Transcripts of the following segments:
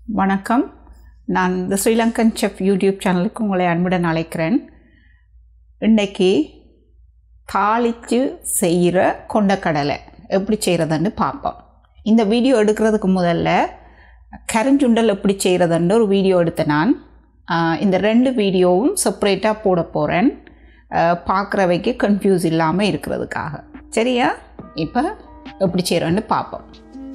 வணக்கம். நான் தி Sri Lankan chef YouTube சேனலுக்கு உங்களை அன்புடன் அழைக்கிறேன். இன்றைக்கி தாளித்து செய்கிற கொண்டக்கடலை எப்படி செய்கிறதுன்னு பார்ப்போம். இந்த வீடியோ எடுக்கிறதுக்கு முதல்ல கரிஞ்சுண்டல் எப்படி செய்கிறதுன்னு ஒரு வீடியோ எடுத்தேன். நான் இந்த ரெண்டு வீடியோவும் செப்பரேட்டாக போட போகிறேன், பார்க்குறவைக்கு கன்ஃபியூஸ் இல்லாமல் இருக்கிறதுக்காக. சரியா? இப்போ எப்படி செய்கிறோன்னு பார்ப்போம்.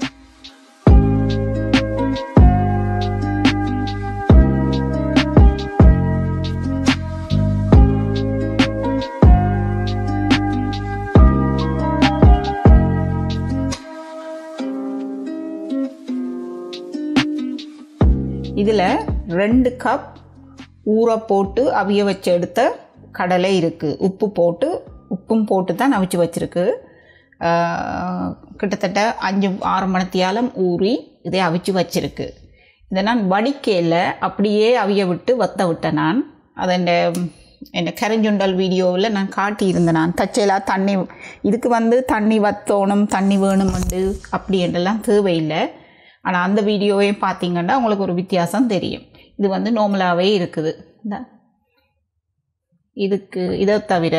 இதில் 2 கப் ஊற போட்டு அவிய வச்சு எடுத்த கடலை இருக்குது. உப்பும் போட்டு தான் அவிச்சு வச்சுருக்கு. கிட்டத்தட்ட 5-6 மணித்தியாலம் ஊறி இதை அவிச்சு வச்சுருக்கு. இதை நான் வடிக்கையில் அப்படியே அவிய விட்டு வத்த விட்டேன். நான் அதை என் கரிஞ்சுண்டல் வீடியோவில் நான் காட்டியிருந்தேன். நான் தச்சையெல்லாம் தண்ணி இதுக்கு தண்ணி வத்தோணும், தண்ணி வேணுமெண்டு அப்படி என்றெல்லாம் தேவையில்லை. ஆனால் அந்த வீடியோவையும் பார்த்தீங்கன்னா உங்களுக்கு ஒரு வித்தியாசம் தெரியும். இது நார்மலாகவே இருக்குது. இதை தவிர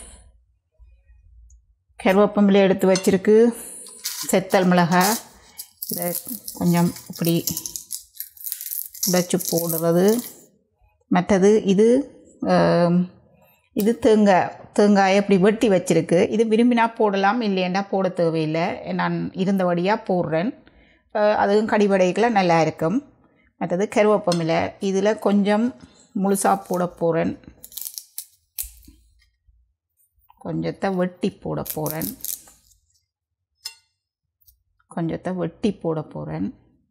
கருவேப்பம்புளை எடுத்து வச்சுருக்கு, செத்தல் மிளகாய், இதை கொஞ்சம் இப்படி உடைச்சி போடுறது. மற்றது இது தேங்காயை இப்படி வெட்டி வச்சுருக்கு. இது விரும்பினா போடலாம், இல்லையண்டா போட தேவையில்லை. நான் இருந்தபடியாக போடுறேன். அதுவும் கடிபடைகளை நல்லா இருக்கும். மற்றது கருவேப்பமில்லை, இதில் கொஞ்சம் முழுசாக போட போகிறேன், கொஞ்சத்தை வெட்டி போட போகிறேன்.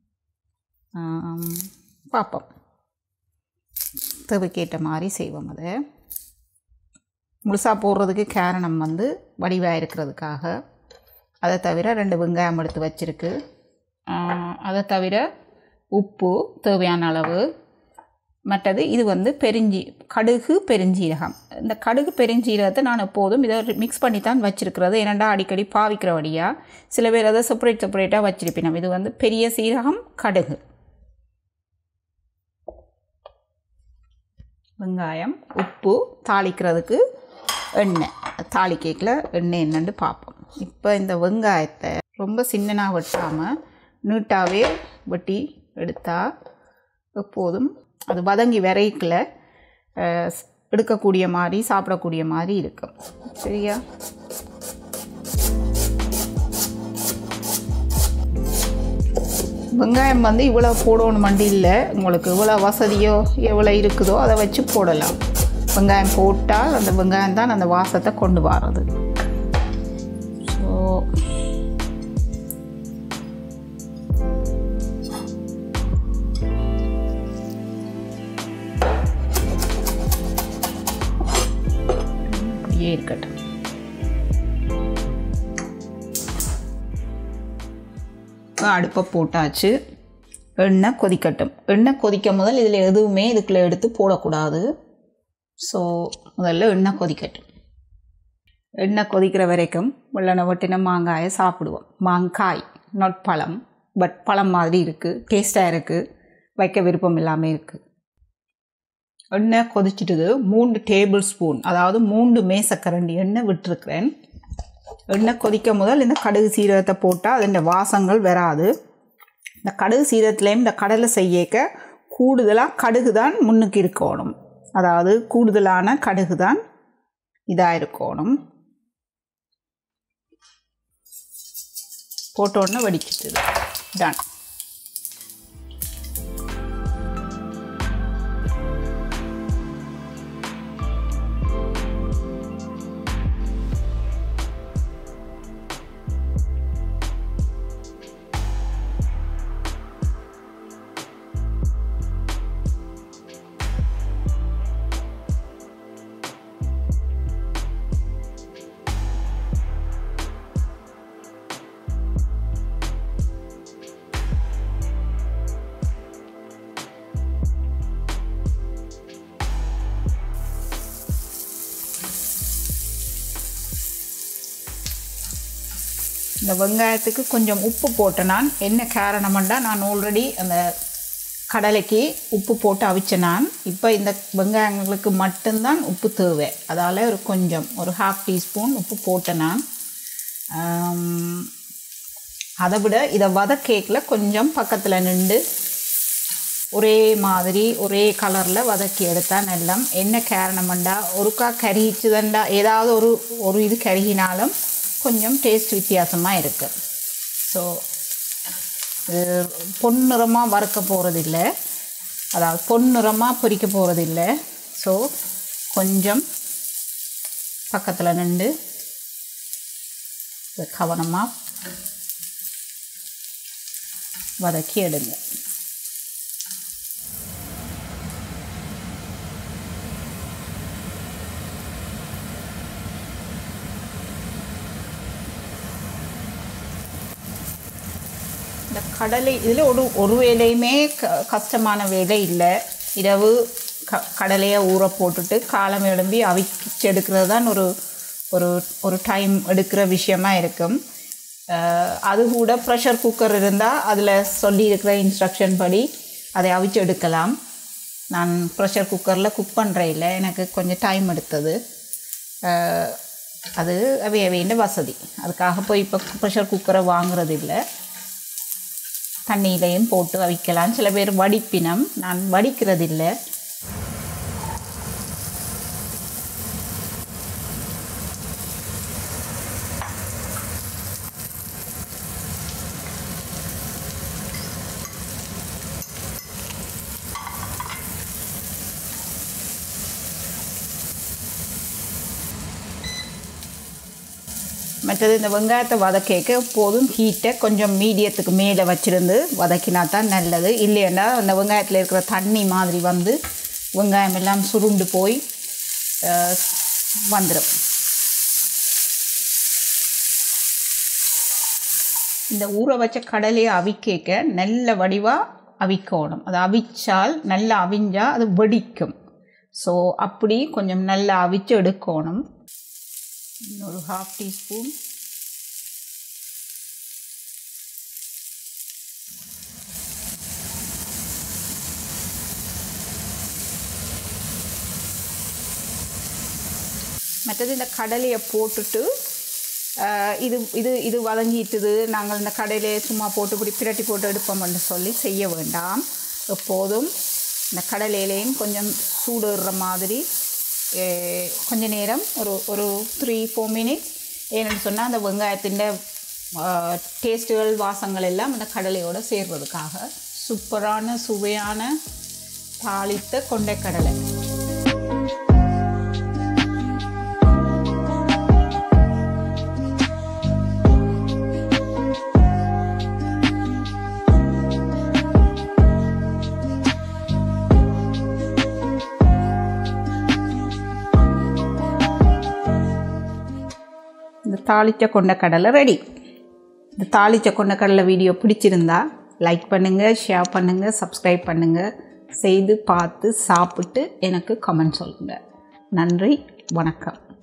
பார்ப்போம், தேவைக்கேற்ற மாதிரி செய்வோம். அதை முழுசாக போடுறதுக்கு காரணம் வடிவாக இருக்கிறதுக்காக. அதை தவிர 2 வெங்காயம் எடுத்து வச்சுருக்கு. அதை தவிர உப்பு தேவையான அளவு. மற்றது இது கடுகு பெருஞ்சீரகம். இந்த கடுகு பெருஞ்சீரகத்தை நான் எப்போதும் இதை மிக்ஸ் பண்ணி தான் வச்சுருக்கிறது. ஏனெண்டா அடிக்கடி பாவிக்கிறபடியாக சில பேர் அதை செப்பரேட்டாக வச்சுருப்பினோம். இது பெரிய சீரகம், கடுகு, வெங்காயம், உப்பு, தாளிக்கிறதுக்கு எண்ணெய். தாளிக்கையில் எண்ணெய் என்னன்னு பார்ப்போம். இப்போ இந்த வெங்காயத்தை ரொம்ப சின்னனாக வெட்டாமல் நீட்டாகவே வெட்டி எடுத்தால் எப்போதும் அது வதங்கி விரைக்கில் எடுக்கக்கூடிய மாதிரி, சாப்பிடக்கூடிய மாதிரி இருக்கும். சரியா? வெங்காயம் இவ்வளோ போடணும் மண்டி இல்லை. உங்களுக்கு இவ்வளோ வசதியோ எவ்வளோ இருக்குதோ அதை வச்சு போடலாம். வெங்காயம் போட்டால் அந்த வெங்காயம் தான் அந்த வாசத்தை கொண்டு வர்றது. ஸோ இருக்கட்டும். அடுப்பை போட்டாச்சு. எண்ணெய் கொதிக்கட்டும். எண்ணெய் கொதிக்கும் முதல் இதில் எதுவுமே இதுக்குள்ளே எடுத்து போடக்கூடாது. ஸோ முதல்ல எண்ணெய் கொதிக்கட்டும். எண்ணெய் கொதிக்கிற வரைக்கும் வெள்ளனை வெட்டின மாங்காயை சாப்பிடுவோம். மாங்காய், நாட் பழம், பட் பழம் மாதிரி இருக்குது, டேஸ்ட்டாக இருக்குது, வைக்க விருப்பம் இல்லாமல் இருக்குது. எண்ணெய் கொதிச்சுட்டுது. 3 டேபிள் ஸ்பூன், அதாவது 3 மேசக்கரண்டி எண்ணெய் விட்டுருக்கிறேன். எண்ணெய் கொதிக்க முதல் இந்த கடுகு சீரகத்தை போட்டால் அதன் வாசங்கள் வராது. இந்த கடுகு சீரகத்துலேயும் இந்த கடலை செய்யக்க கூடுதலாக கடுகு தான் முன்னுக்கு இருக்கணும். அதாவது கூடுதலான கடுகு தான் இதாக இருக்கணும். போட்டோன்னே வடிச்சிட்டுது. டன். இந்த வெங்காயத்துக்கு கொஞ்சம் உப்பு போட்டேன். நான் என்ன காரணம்னா, நான் ஆல்ரெடி அந்த கடலைக்கு உப்பு போட்டு அவிச்சேன் நான். இப்போ இந்த வெங்காயங்களுக்கு மட்டும்தான் உப்பு தேவை. அதால் ஒரு கொஞ்சம் ஒரு 1/2 டீஸ்பூன் உப்பு போட்டேன் நான். அதை விட இதை வதக்கேக்கில் கொஞ்சம் பக்கத்தில் நின்று ஒரே மாதிரி ஒரே கலரில் வதக்கி எடுத்தால் நல்லா. என்ன காரணம்ண்டா ஒருக்கா கருகிச்சுதண்டா ஏதாவது ஒரு இது கருகினாலும் கொஞ்சம் டேஸ்ட் வித்தியாசமாக இருக்குது. ஸோ பொன்னிறமாக வறுக்க போகிறதில்ல, அதாவது பொன்னிறமாக பொரிக்க போகிறதில்ல. ஸோ கொஞ்சம் பக்கத்தில் நின்று கவனமாக வதக்கி எடுங்க. இந்த கடலை இதில் ஒரு வேலையுமே கஷ்டமான வேலை இல்லை. இரவு கடலையை ஊற போட்டுட்டு காலம் எழும்பி அவிச்சு எடுக்கிறது தான் ஒரு டைம் எடுக்கிற விஷயமா இருக்கும். அது கூட ப்ரெஷர் குக்கர் இருந்தால் அதில் சொல்லியிருக்கிற இன்ஸ்ட்ரக்ஷன் படி அதை அவிச்சு எடுக்கலாம். நான் ப்ரெஷர் குக்கரில் குக் பண்ணுறேன் இல்லை, எனக்கு கொஞ்சம் டைம் எடுத்தது. அது வேண்ட வசதி, அதுக்காக போய் இப்போ ப்ரெஷர் குக்கரை வாங்குறது இல்லை. தண்ணியிலையும் போட்டு அவிக்கலாம். சில பேர் வடிப்பினம், நான் வடிக்கிறதில்லை. மற்றது இந்த வெங்காயத்தை வதக்க எப்போதும் ஹீட்டை கொஞ்சம் மீடியத்துக்கு மேலே வச்சுருந்து வதக்கினா தான் நல்லது. இல்லைன்னா அந்த வெங்காயத்தில் இருக்கிற தண்ணி மாதிரி வந்து வெங்காயம் எல்லாம் சுருண்டு போய் வந்துடும். இந்த ஊற வச்ச கடலையை அவிக்க நல்ல வடிவாக அவிக்கணும். அதை அவிச்சால் நல்லா அவிஞ்சால் அது வெடிக்கும். ஸோ அப்படி கொஞ்சம் நல்லா அவிச்சு எடுக்கணும். ஒரு 1/2 டீஸ்பூன் மற்றது இந்த கடலையை போட்டுட்டு இது வதங்கிட்டுது, நாங்கள் இந்த கடலையை சும்மா போட்டு இப்படி பிரட்டி போட்டு எடுப்போம்னு சொல்லி செய்ய வேண்டாம். எப்போதும் இந்த கடலையிலையும் கொஞ்சம் சூடுற மாதிரி கொஞ்ச நேரம் ஒரு 3-4 மினிட்ஸ். ஏன்னு சொன்னால் அந்த வெங்காயத்தின் டேஸ்ட்டுகள் வாசங்கள் எல்லாம் அந்த கடலையோடு சேர்வதுக்காக சூப்பரான சுவையான தாளித்த கொண்டைக்கடலை. தாளிச்ச கொண்டைக்கடலை ரெடி. இந்த தாளிச்ச கொண்டைக்கடலை வீடியோ பிடிச்சிருந்தா லைக் பண்ணுங்கள், ஷேர் பண்ணுங்கள், சப்ஸ்கிரைப் பண்ணுங்கள். செய்து பார்த்து சாப்பிட்டு எனக்கு கமெண்ட் சொல்லுங்கள். நன்றி, வணக்கம்.